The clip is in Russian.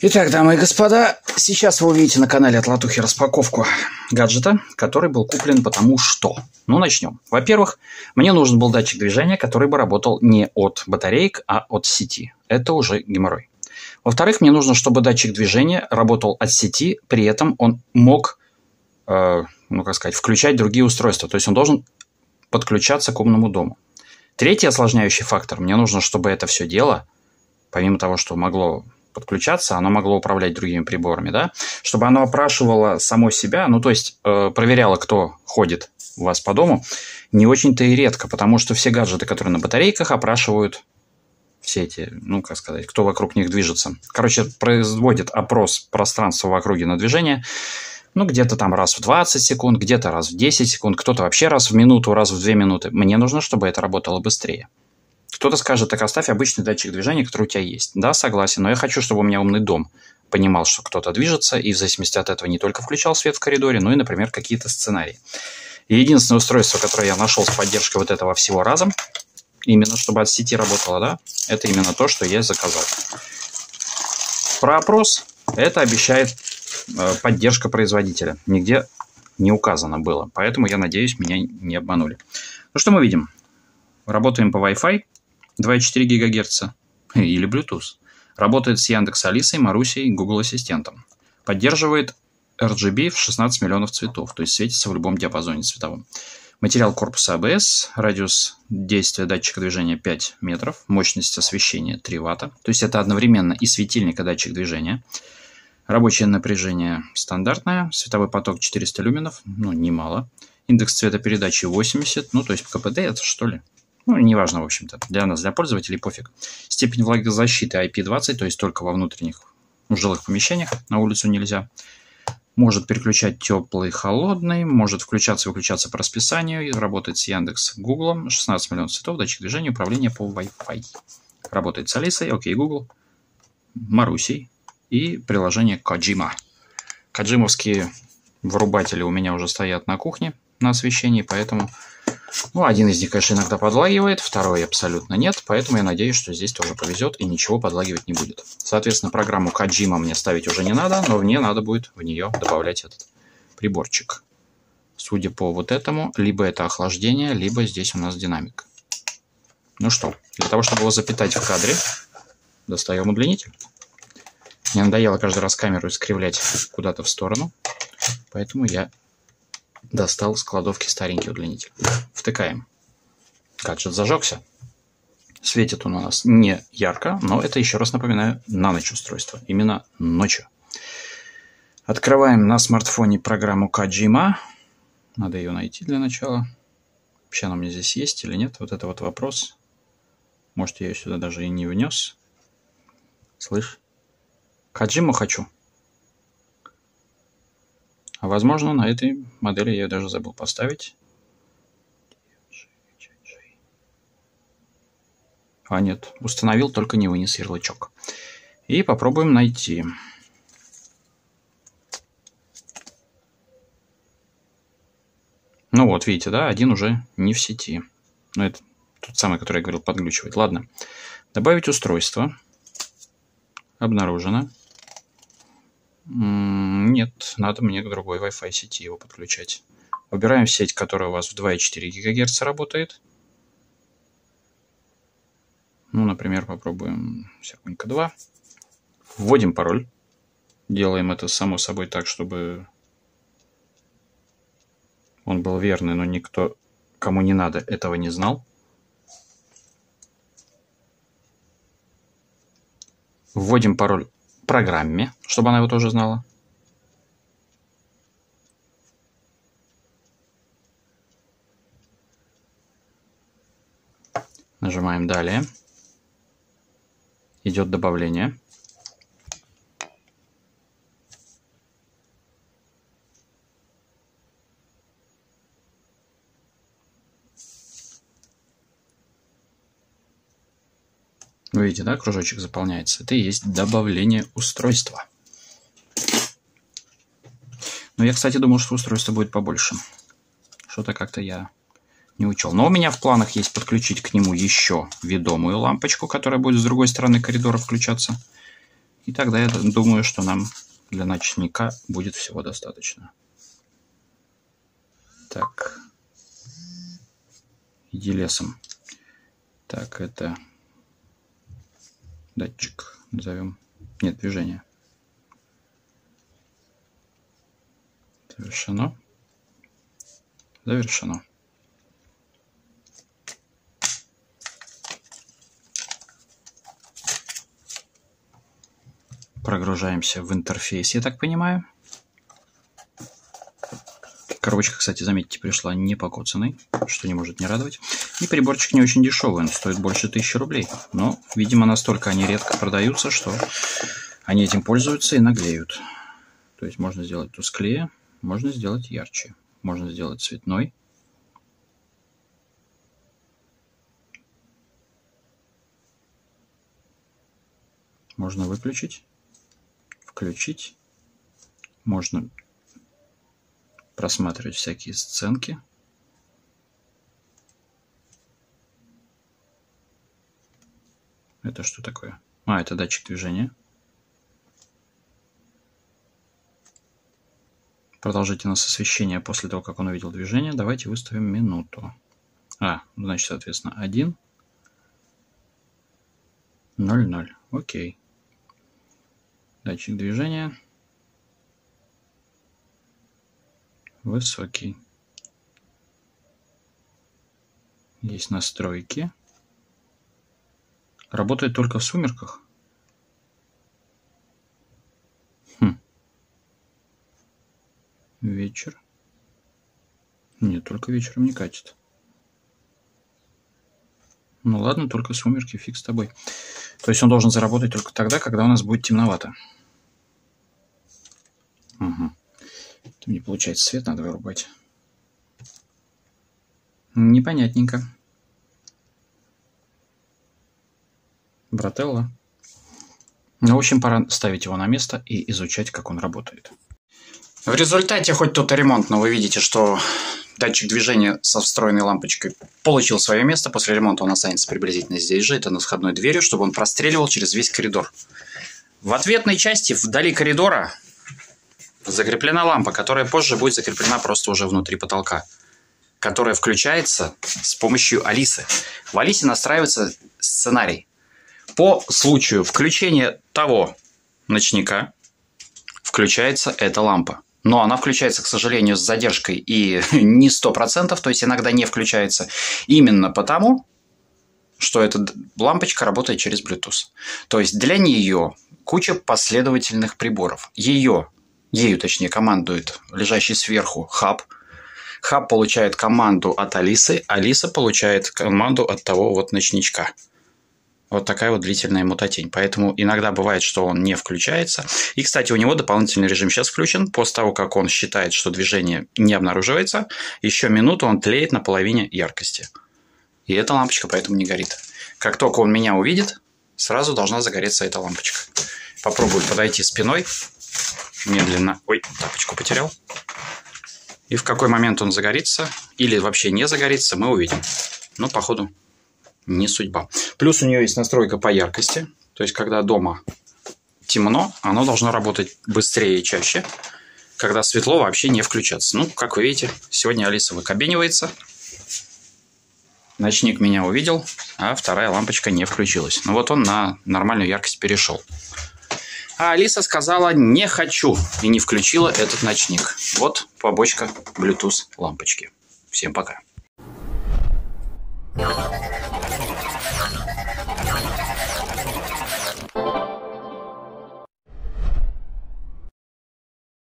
Итак, дамы и господа, сейчас вы увидите на канале от Латухи распаковку гаджета, который был куплен потому что. Ну, начнем. Во-первых, мне нужен был датчик движения, который бы работал не от батареек, а от сети. Это уже геморрой. Во-вторых, мне нужно, чтобы датчик движения работал от сети, при этом он мог, включать другие устройства. То есть он должен подключаться к умному дому. Третий осложняющий фактор. Мне нужно, чтобы это все дело, помимо того, что могло подключаться, оно могло управлять другими приборами, да, чтобы оно опрашивало само себя, ну, то есть проверяло, кто ходит у вас по дому, не очень-то и редко, потому что все гаджеты, которые на батарейках, опрашивают все эти, кто вокруг них движется. Короче, производит опрос пространства в округе на движение, ну, где-то там раз в 20 секунд, где-то раз в 10 секунд, кто-то вообще раз в минуту, раз в 2 минуты. Мне нужно, чтобы это работало быстрее. Кто-то скажет, так оставь обычный датчик движения, который у тебя есть. Да, согласен, но я хочу, чтобы у меня умный дом понимал, что кто-то движется, и в зависимости от этого не только включал свет в коридоре, но и, например, какие-то сценарии. И единственное устройство, которое я нашел с поддержкой вот этого всего разом, именно чтобы от сети работало, да, это именно то, что я заказал. Про опрос это обещает поддержка производителя. Нигде не указано было, поэтому я надеюсь, меня не обманули. Ну, что мы видим? Работаем по Wi-Fi. 2,4 ГГц или Bluetooth. Работает с Яндекс.Алисой, Марусей, Google Ассистентом. Поддерживает RGB в 16 миллионов цветов, то есть светится в любом диапазоне цветовом. Материал корпуса ABS, радиус действия датчика движения 5 метров, мощность освещения 3 Вт. То есть это одновременно и светильник, и датчик движения. Рабочее напряжение стандартное, световой поток 400 люменов, ну немало. Индекс цветопередачи 80, ну то есть КПД это что ли? Ну, неважно, в общем-то. Для нас, для пользователей, пофиг. Степень влагозащиты IP20, то есть только во внутренних жилых помещениях. На улицу нельзя. Может переключать теплый, холодный. Может включаться и выключаться по расписанию. Работает с Яндекс, Google. 16 миллионов цветов, датчик движения, управление по Wi-Fi. Работает с Алисой, окей, Google, Марусей и приложение Kojima. Коджимовские вырубатели у меня уже стоят на кухне на освещении, поэтому... Ну, один из них, конечно, иногда подлагивает, второй абсолютно нет, поэтому я надеюсь, что здесь тоже повезет и ничего подлагивать не будет. Соответственно, программу Kojima мне ставить уже не надо, но мне надо будет в нее добавлять этот приборчик. Судя по вот этому, либо это охлаждение, либо здесь у нас динамик. Ну что, для того, чтобы его запитать в кадре, достаем удлинитель. Мне надоело каждый раз камеру искривлять куда-то в сторону, поэтому я... достал из кладовки старенький удлинитель. Втыкаем. Гаджет зажегся. Светит он у нас не ярко, но это, еще раз напоминаю, на ночь устройство. Именно ночью. Открываем на смартфоне программу Kojima. Надо ее найти для начала. Вообще она у меня здесь есть или нет? Вот это вот вопрос. Может, я ее сюда даже и не внес. Слышь? Kojima хочу. А возможно, на этой модели я ее даже забыл поставить. А нет, установил, только не вынес ярлычок. И попробуем найти. Ну вот, видите, да, один уже не в сети. Ну, это тот самый, который я говорил, подглючивает. Ладно. Добавить устройство. Обнаружено. Нет, надо мне к другой Wi-Fi сети его подключать. Выбираем сеть, которая у вас в 2,4 ГГц работает. Ну, например, попробуем Серпонька 2. Вводим пароль. Делаем это само собой так, чтобы он был верный, но никто, кому не надо, этого не знал. Вводим пароль программе, чтобы она его тоже знала. Нажимаем «Далее». Идет добавление. Вы видите, да, кружочек заполняется. Это и есть добавление устройства. Но я, кстати, думал, что устройство будет побольше. Что-то как-то я не учел. Но у меня в планах есть подключить к нему еще ведомую лампочку, которая будет с другой стороны коридора включаться. И тогда я думаю, что нам для ночника будет всего достаточно. Так. Иди лесом. Так, это датчик. Назовем. Нет, движение. Завершено. Завершено. Прогружаемся в интерфейс, я так понимаю. Коробочка, кстати, заметьте, пришла не покоцанной, что не может не радовать. И приборчик не очень дешевый, он стоит больше 1000 рублей. Но, видимо, настолько они редко продаются, что они этим пользуются и наглеют. То есть можно сделать тусклее, можно сделать ярче, можно сделать цветной. Можно выключить, включить. Можно просматривать всякие сценки. Это что такое? А, это датчик движения. Продолжительность освещения после того, как он увидел движение. Давайте выставим минуту. Значит, соответственно, 1:00. Окей. Датчик движения. Высокий. Есть настройки. Работает только в сумерках. Вечер. Нет, только вечером не катит. Ну ладно, только сумерки, фиг с тобой. То есть он должен заработать только тогда, когда у нас будет темновато. Угу. Это не получается, свет надо вырубать. Непонятненько. Брателло. Ну, в общем, пора ставить его на место и изучать, как он работает. В результате, хоть тут и ремонт, но вы видите, что датчик движения со встроенной лампочкой получил свое место. После ремонта он останется приблизительно здесь же. Это над входной дверью, чтобы он простреливал через весь коридор. В ответной части, вдали коридора, закреплена лампа, которая позже будет закреплена просто уже внутри потолка, которая включается с помощью Алисы. В Алисе настраивается сценарий. По случаю включения того ночника включается эта лампа. Но она включается, к сожалению, с задержкой и не 100%, то есть иногда не включается. Именно потому, что эта лампочка работает через Bluetooth. То есть для нее куча последовательных приборов. Ею точнее командует лежащий сверху хаб. Хаб получает команду от Алисы. Алиса получает команду от того вот ночничка. Вот такая вот длительная мутатень. Поэтому иногда бывает, что он не включается. И, кстати, у него дополнительный режим сейчас включен. После того, как он считает, что движение не обнаруживается, еще минуту он тлеет на половине яркости. И эта лампочка поэтому не горит. Как только он меня увидит, сразу должна загореться эта лампочка. Попробую подойти спиной. Медленно. Ой, тапочку потерял. И в какой момент он загорится или вообще не загорится, мы увидим. Но, походу, не судьба. Плюс у нее есть настройка по яркости. То есть, когда дома темно, оно должно работать быстрее и чаще. Когда светло, вообще не включаться. Ну, как вы видите, сегодня Алиса выкабенивается. Ночник меня увидел, а вторая лампочка не включилась. Ну, вот он на нормальную яркость перешел. А Алиса сказала «не хочу» и не включила этот ночник. Вот побочка Bluetooth лампочки. Всем пока.